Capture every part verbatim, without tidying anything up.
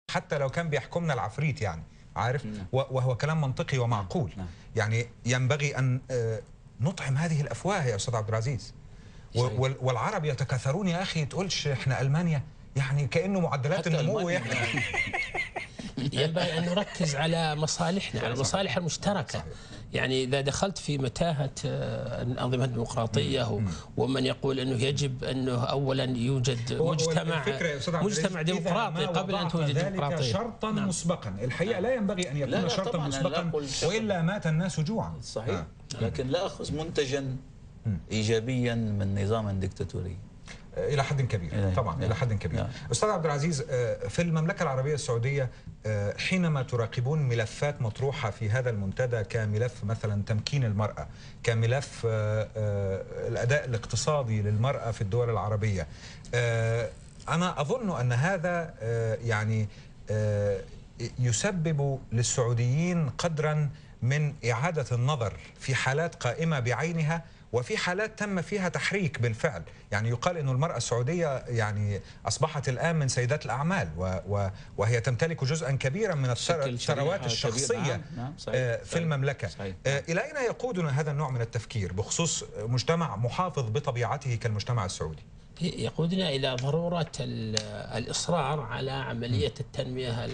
حتى لو كان بيحكمنا العفريت، يعني عارف، وهو كلام منطقي ومعقول. يعني ينبغي أن نطعم هذه الأفواه يا أستاذ عبد العزيز. والعرب يتكاثرون يا أخي، تقولش إحنا ألمانيا، يعني كأنه معدلات النمو يعني. ينبغي أن نركز على مصالحنا، على المصالح المشتركة. يعني إذا دخلت في متاهة الأنظمة الديمقراطية ومن يقول أنه يجب أنه أولا يوجد مجتمع مجتمع ديمقراطي قبل أن توجد ديمقراطية شرطا نعم. مسبقا، الحقيقة لا ينبغي أن يكون شرطا مسبقا، وإلا مات الناس جوعا. صحيح. آه. لكن لا أخذ منتجا إيجابيا من نظام ديكتاتوري إلى حد كبير طبعا، إلى حد كبير. أستاذ عبد العزيز، في المملكة العربية السعودية حينما تراقبون ملفات مطروحة في هذا المنتدى كملف مثلا تمكين المرأة، كملف الأداء الاقتصادي للمرأة في الدول العربية، أنا أظن أن هذا يعني يسبب للسعوديين قدرا من إعادة النظر في حالات قائمة بعينها، وفي حالات تم فيها تحريك بالفعل. يعني يقال أن المرأة السعودية يعني أصبحت الآن من سيدات الأعمال، وهي تمتلك جزءا كبيرا من الثروات الشخصية نعم. صحيح. في المملكة. صحيح. إلى أين يقودنا هذا النوع من التفكير بخصوص مجتمع محافظ بطبيعته كالمجتمع السعودي؟ يقودنا إلى ضرورة الإصرار على عملية التنمية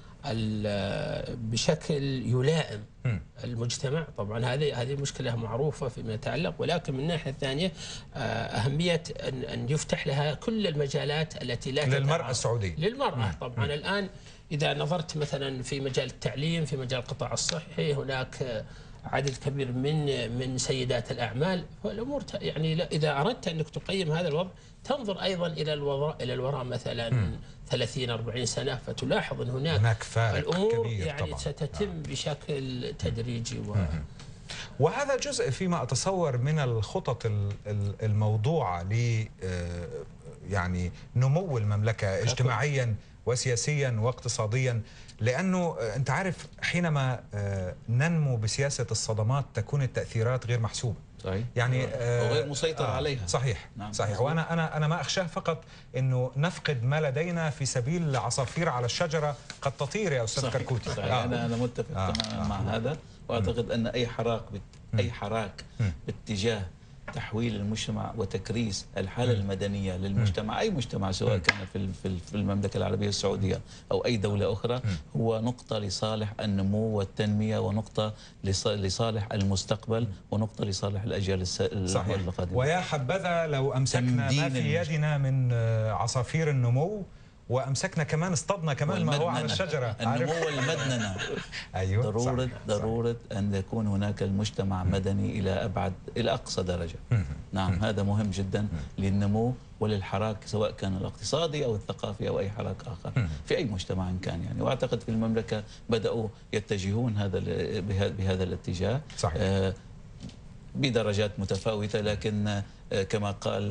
بشكل يلائم المجتمع. طبعا هذه هذه مشكله معروفه فيما يتعلق، ولكن من الناحيه الثانيه اهميه ان ان يفتح لها كل المجالات التي لا للمراه السعوديه. للمراه طبعا. الان اذا نظرت مثلا في مجال التعليم، في مجال القطاع الصحي، هناك عدد كبير من من سيدات الاعمال، فالامور يعني اذا اردت انك تقيم هذا الوضع تنظر ايضا الى الوراء الى الوراء مثلا ثلاثين أربعين سنه، فتلاحظ ان هناك, هناك فارق الامور كبير يعني طبعا. ستتم آه. بشكل تدريجي و... وهذا جزء فيما اتصور من الخطط الموضوعه ل يعني نمو المملكه اجتماعيا وسياسيا واقتصاديا، لأنه أنت عارف حينما ننمو بسياسة الصدمات تكون التأثيرات غير محسوبة. صحيح. يعني وغير مسيطر آه عليها. صحيح. نعم. صحيح. وأنا أنا أنا ما أخشاه فقط إنه نفقد ما لدينا في سبيل عصافير على الشجرة قد تطير يا أستاذ كركوتي. صحيح. آه. أنا أنا متفق آه. تماما آه. مع آه. هذا، وأعتقد أن أي حراك بت... أي حراك باتجاه تحويل المجتمع وتكريس الحالة المدنية للمجتمع، أي مجتمع سواء كان في في المملكة العربية السعودية أو أي دولة أخرى، هو نقطة لصالح النمو والتنمية، ونقطة لصالح المستقبل، ونقطة لصالح الأجيال القادمة. ويا حبذا لو أمسكنا ما في يدنا من عصافير النمو، وامسكنا كمان اصطدنا كمان ما هو على الشجره. النمو والمدننه. ايوه ضروره صحيح. ضروره صحيح. ان يكون هناك المجتمع مدني الى ابعد الى اقصى درجه. نعم هذا مهم جدا للنمو وللحراك، سواء كان الاقتصادي او الثقافي او اي حراك اخر في اي مجتمع كان يعني. واعتقد في المملكه بداوا يتجهون هذا بهذا الاتجاه. صحيح. آه بدرجات متفاوتة، لكن كما قال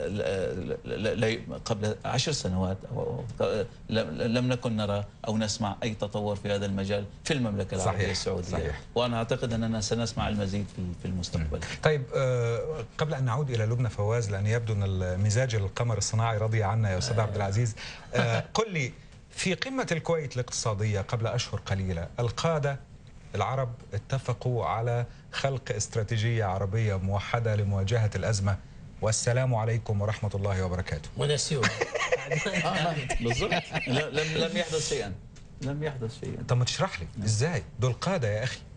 قبل عشر سنوات لم نكن نرى أو نسمع أي تطور في هذا المجال في المملكة العربية صحيح. السعودية. صحيح. وأنا أعتقد أننا سنسمع المزيد في المستقبل. طيب قبل أن نعود إلى لبنى فواز، لأن يبدو أن مزاج القمر الصناعي رضي عنا يا أستاذ عبد العزيز، قل لي، في قمة الكويت الاقتصادية قبل أشهر قليلة القادة العرب اتفقوا على خلق استراتيجية عربية موحدة لمواجهة الأزمة، والسلام عليكم ورحمة الله وبركاته. ونسيوا. بالضبط. لم لم يحدث شيئا. لم يحدث شيئا. طب ما تشرح لي ازاي؟ دول قادة يا أخي.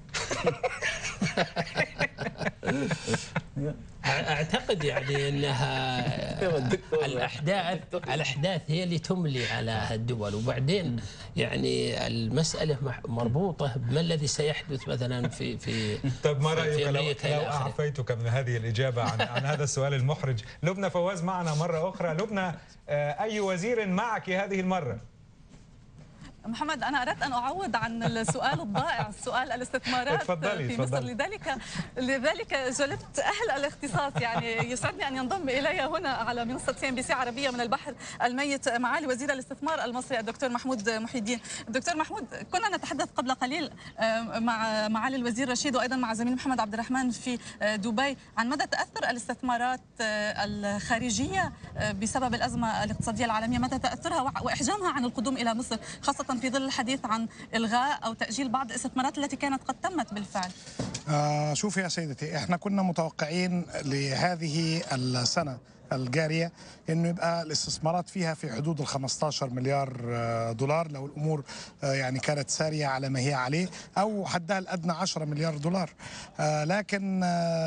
اعتقد يعني انها الاحداث الاحداث هي اللي تملي على الدول، وبعدين يعني المساله مربوطه بما الذي سيحدث مثلا في في طب ما رايك لو, لو اعفيتك من هذه الاجابه عن عن هذا السؤال المحرج؟ لبنى فواز معنا مره اخرى. لبنى، اي وزير معك هذه المره؟ محمد، أنا أردت أن أعوض عن السؤال الضائع، سؤال الاستثمارات اتفضلي في اتفضلي. مصر، لذلك لذلك جلبت أهل الاختصاص. يعني يسعدني أن ينضم إلي هنا على منصة سي ام بي سي عربية من البحر الميت معالي وزير الاستثمار المصري الدكتور محمود محي الدين. دكتور محمود، كنا نتحدث قبل قليل مع معالي الوزير رشيد وأيضا مع زميل محمد عبد الرحمن في دبي عن مدى تأثر الاستثمارات الخارجية بسبب الأزمة الاقتصادية العالمية، مدى تأثرها وإحجامها عن القدوم إلى مصر، خاصة في ظل الحديث عن إلغاء أو تأجيل بعض الاستثمارات التي كانت قد تمت بالفعل. آه شوفي يا سيدتي، احنا كنا متوقعين لهذه السنة الجارية انه يبقى الاستثمارات فيها في حدود ال خمسة عشر مليار دولار لو الامور يعني كانت سارية على ما هي عليه، او حدها الادنى عشرة مليار دولار. لكن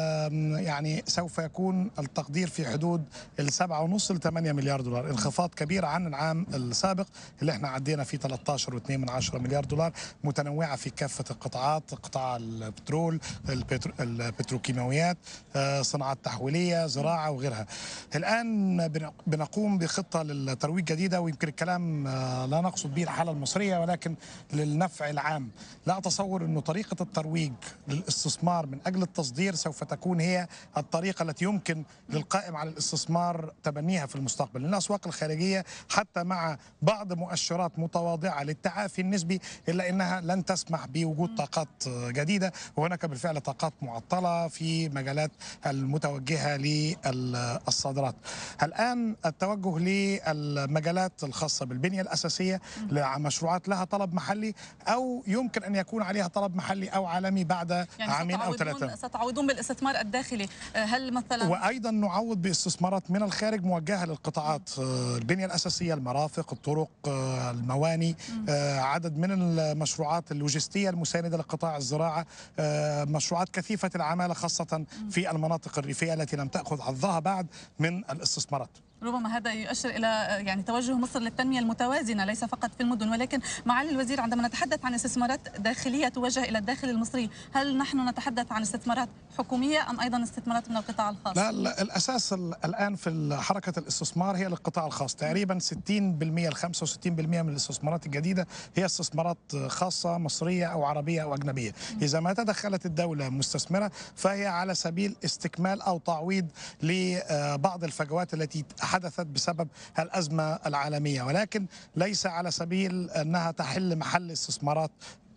يعني سوف يكون التقدير في حدود السبعة ونص لثمانية مليار دولار، انخفاض كبير عن العام السابق اللي احنا عدينا فيه ثلاثة عشر واثنين من عشرة مليار دولار، متنوعة في كافة القطاعات، قطاع البترول، البتروكيماويات، صناعات تحويلية، زراعة وغيرها. الآن بنقوم بخطة للترويج جديدة، ويمكن الكلام لا نقصد به الحالة المصرية ولكن للنفع العام. لا أتصور أنه طريقة الترويج للاستثمار من أجل التصدير سوف تكون هي الطريقة التي يمكن للقائم على الاستثمار تبنيها في المستقبل، لأن الأسواق الخارجية حتى مع بعض مؤشرات متواضعة للتعافي النسبي إلا أنها لن تسمح بوجود طاقات جديدة، وهناك بالفعل طاقات معطلة في مجالات المتوجهة للصادرات. الآن التوجه للمجالات الخاصة بالبنية الأساسية لمشروعات لها طلب محلي أو يمكن أن يكون عليها طلب محلي أو عالمي بعد يعني عامين أو ثلاثة. ستعوضون بالاستثمار الداخلي، هل مثلا؟ وأيضا نعوض باستثمارات من الخارج موجهة للقطاعات البنية الأساسية، المرافق، الطرق، المواني، عدد من المشروعات اللوجستية المساندة لقطاع الزراعة، مشروعات كثيفة العمالة خاصة في المناطق الريفية التي لم تأخذ حظها بعد من الاستثمارات. ربما هذا يؤشر إلى يعني توجه مصر للتنمية المتوازنة ليس فقط في المدن. ولكن معالي الوزير، عندما نتحدث عن استثمارات داخلية توجه إلى الداخل المصري، هل نحن نتحدث عن استثمارات حكومية أم أيضا استثمارات من القطاع الخاص؟ لا, لا الأساس الآن في حركة الاستثمار هي للقطاع الخاص، تقريبا ستين بالمئة ل خمسة وستين بالمئة من الاستثمارات الجديدة هي استثمارات خاصة مصرية أو عربية أو أجنبية. إذا ما تدخلت الدولة مستثمرة فهي على سبيل استكمال أو تعويض لبعض الفجوات التي حدثت بسبب الأزمة العالمية، ولكن ليس على سبيل أنها تحل محل استثمارات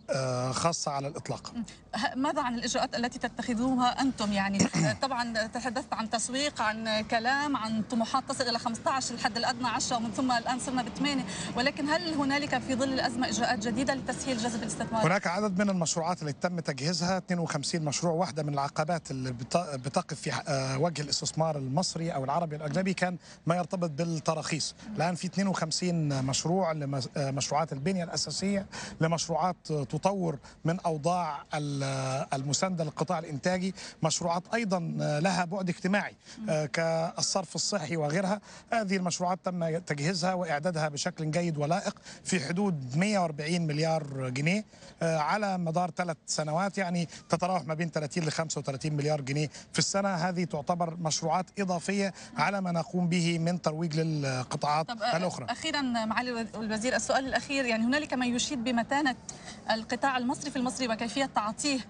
خاصة على الإطلاق. ماذا عن الإجراءات التي تتخذوها أنتم؟ يعني طبعا تحدثت عن تسويق، عن كلام، عن طموحات تصل إلى خمسة عشر، الحد الأدنى عشرة، ومن ثم الآن صرنا بثمانية، ولكن هل هنالك في ظل الأزمة إجراءات جديدة لتسهيل جذب الاستثمار؟ هناك عدد من المشروعات اللي تم تجهيزها، اثنين وخمسين مشروع. واحدة من العقبات اللي بتقف في وجه الاستثمار المصري أو العربي الأجنبي كان ما يرتبط بالتراخيص. الآن في اثنين وخمسين مشروع لمشروعات البنية الأساسية، لمشروعات تطور من أوضاع المساندة للقطاع الإنتاجي، مشروعات أيضا لها بعد اجتماعي كالصرف الصحي وغيرها. هذه المشروعات تم تجهيزها وإعدادها بشكل جيد ولائق في حدود مئة وأربعين مليار جنيه على مدار ثلاث سنوات، يعني تتراوح ما بين ثلاثين ل خمسة وثلاثين مليار جنيه في السنة. هذه تعتبر مشروعات إضافية على ما نقوم به من ترويج للقطاعات الأخرى. أخيرا معالي الوزير، السؤال الأخير، يعني هنالك ما يشيد بمتانة القطاع المصري في المصري وكيفية تعاطيه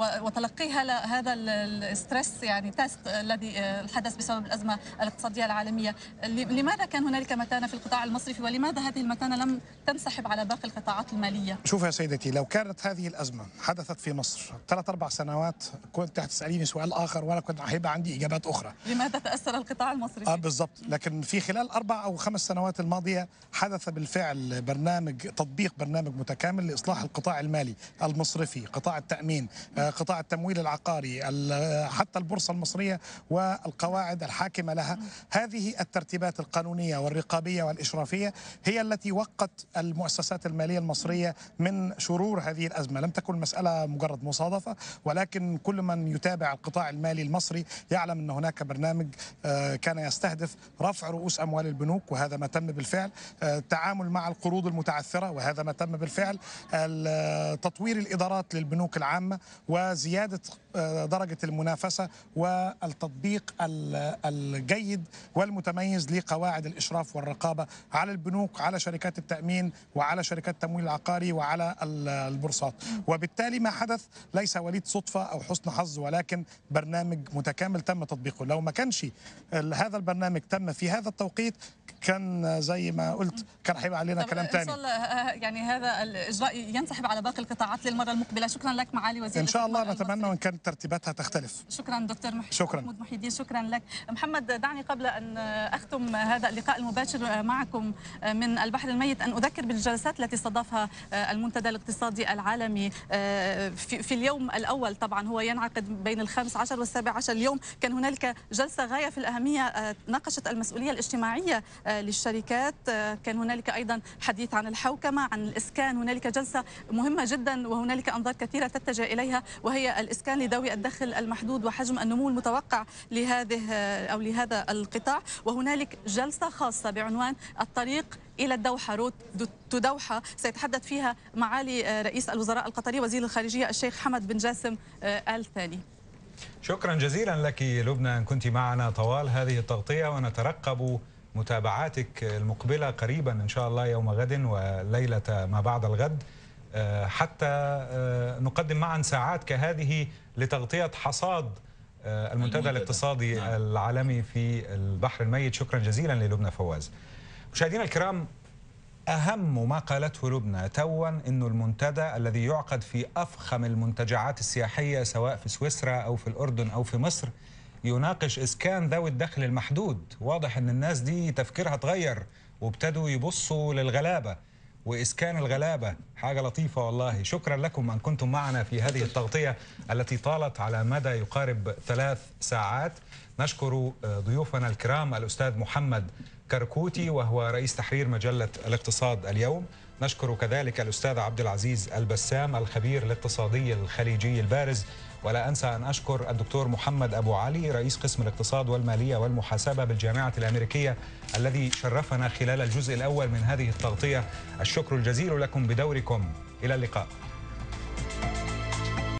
وتلقيه هذا الستريس، يعني تيست الذي حدث بسبب الأزمة الاقتصادية العالمية. لماذا كان هنالك متانة في القطاع المصري ولماذا هذه المتانة لم تنسحب على باقي القطاعات المالية؟ شوف يا سيدتي، لو كانت هذه الأزمة حدثت في مصر ثلاث أربع سنوات كنت تسأليني سؤال آخر وأنا كنت هيبقى عندي إجابات أخرى. لماذا تأثر القطاع المصري؟ آه بالضبط. لكن في خلال أربع أو خمس سنوات الماضية حدث بالفعل برنامج تطبيق برنامج متكامل لإصلاح القطاع المالي، المصرفي، قطاع التأمين، قطاع التمويل العقاري، حتى البورصة المصرية والقواعد الحاكمة لها. هذه الترتيبات القانونية والرقابية والإشرافية هي التي وقت المؤسسات المالية المصرية من شرور هذه الأزمة. لم تكن مسألة مجرد مصادفة، ولكن كل من يتابع القطاع المالي المصري يعلم أن هناك برنامج كان يستهدف رفع رؤوس أموال البنوك وهذا ما تم بالفعل، التعامل مع القروض المتعثرة وهذا ما تم بالفعل، تطوير الإدارات للبنوك العامة عامة وزيادة درجة المنافسة والتطبيق الجيد والمتميز لقواعد الإشراف والرقابة على البنوك، على شركات التأمين، وعلى شركات التمويل العقاري، وعلى البورصات. وبالتالي ما حدث ليس وليد صدفة أو حسن حظ، ولكن برنامج متكامل تم تطبيقه. لو ما كانش هذا البرنامج تم في هذا التوقيت كان زي ما قلت كان هيبقى علينا كلام ثاني. إن شاء الله يعني هذا الإجراء ينسحب على باقي القطاعات للمرة المقبلة. شكرا لك معالي وزير. إن شاء الله نتمنى وإن كانت ترتيباتها تختلف. شكرا دكتور محمود شكرا. محي الدين، شكرا لك. محمد، دعني قبل أن أختم هذا اللقاء المباشر معكم من البحر الميت أن أذكر بالجلسات التي استضافها المنتدى الاقتصادي العالمي في اليوم الأول. طبعا هو ينعقد بين الخامس عشر والسابع عشر. اليوم كان هنالك جلسة غاية في الأهمية ناقشت المسؤولية الاجتماعية للشركات، كان هنالك أيضا حديث عن الحوكمة، عن الإسكان. هنالك جلسة مهمة جدا وهنالك أنظار كثيرة تتجه إليها، وهي الإسكان لذوي الدخل المحدود وحجم النمو المتوقع لهذه أو لهذا القطاع. وهنالك جلسة خاصة بعنوان الطريق إلى الدوحة، رود تو دوحة، سيتحدث فيها معالي رئيس الوزراء القطري وزير الخارجية الشيخ حمد بن جاسم آل ثاني. شكرا جزيلا لك لبنى أن كنت معنا طوال هذه التغطية، ونترقب متابعاتك المقبلة قريبا إن شاء الله يوم غد وليلة ما بعد الغد، حتى نقدم معا ساعات كهذه لتغطية حصاد المنتدى الاقتصادي نعم. العالمي في البحر الميت. شكرا جزيلا للبنى فواز. مشاهدينا الكرام، أهم ما قالته لبنى توا أنه المنتدى الذي يعقد في أفخم المنتجعات السياحية سواء في سويسرا أو في الأردن أو في مصر يناقش إسكان ذوي الدخل المحدود. واضح أن الناس دي تفكيرها تغير وابتدوا يبصوا للغلابة وإسكان الغلابة. حاجة لطيفة والله. شكرا لكم أن كنتم معنا في هذه التغطية التي طالت على مدى يقارب ثلاث ساعات. نشكر ضيوفنا الكرام الأستاذ محمد كركوتي وهو رئيس تحرير مجلة الاقتصاد اليوم. نشكر كذلك الأستاذ عبد العزيز البسام الخبير الاقتصادي الخليجي البارز. ولا أنسى أن أشكر الدكتور محمد أبو علي رئيس قسم الاقتصاد والمالية والمحاسبة بالجامعة الأمريكية الذي شرفنا خلال الجزء الأول من هذه التغطية. الشكر الجزيل لكم بدوركم. إلى اللقاء.